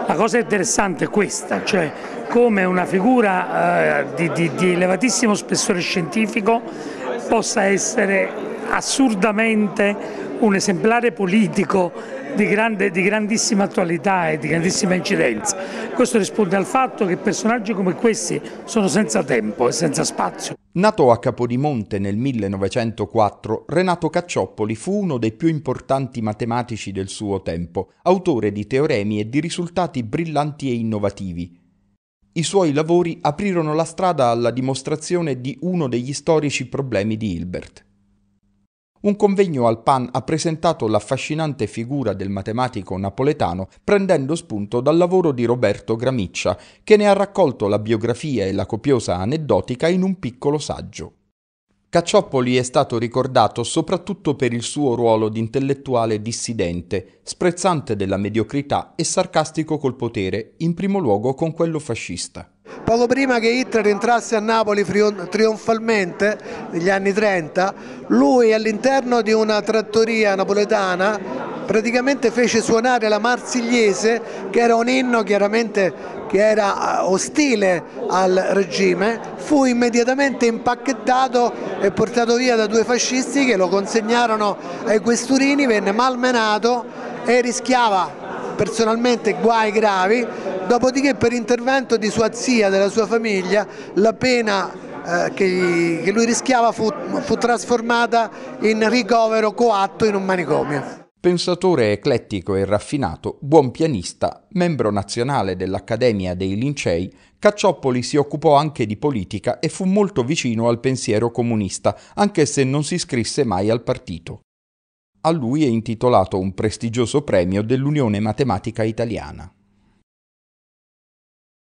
La cosa interessante è questa, cioè come una figura di elevatissimo spessore scientifico possa essere assurdamente un esemplare politico di grandissima attualità e di grandissima incidenza. Questo risponde al fatto che personaggi come questi sono senza tempo e senza spazio. Nato a Capodimonte nel 1904, Renato Caccioppoli fu uno dei più importanti matematici del suo tempo, autore di teoremi e di risultati brillanti e innovativi. I suoi lavori aprirono la strada alla dimostrazione di uno degli storici problemi di Hilbert. Un convegno al PAN ha presentato l'affascinante figura del matematico napoletano prendendo spunto dal lavoro di Roberto Gramiccia, che ne ha raccolto la biografia e la copiosa aneddotica in un piccolo saggio. Caccioppoli è stato ricordato soprattutto per il suo ruolo di intellettuale dissidente, sprezzante della mediocrità e sarcastico col potere, in primo luogo con quello fascista. Poco prima che Hitler entrasse a Napoli trionfalmente, negli anni 30, lui all'interno di una trattoria napoletana praticamente fece suonare la Marsigliese, che era un inno chiaramente che era ostile al regime, fu immediatamente impacchettato e portato via da due fascisti che lo consegnarono ai questurini, venne malmenato e rischiava personalmente guai gravi, dopodiché per intervento di sua zia, della sua famiglia, la pena che lui rischiava fu trasformata in ricovero coatto in un manicomio. Pensatore eclettico e raffinato, buon pianista, membro nazionale dell'Accademia dei Lincei, Caccioppoli si occupò anche di politica e fu molto vicino al pensiero comunista, anche se non si iscrisse mai al partito. A lui è intitolato un prestigioso premio dell'Unione Matematica Italiana.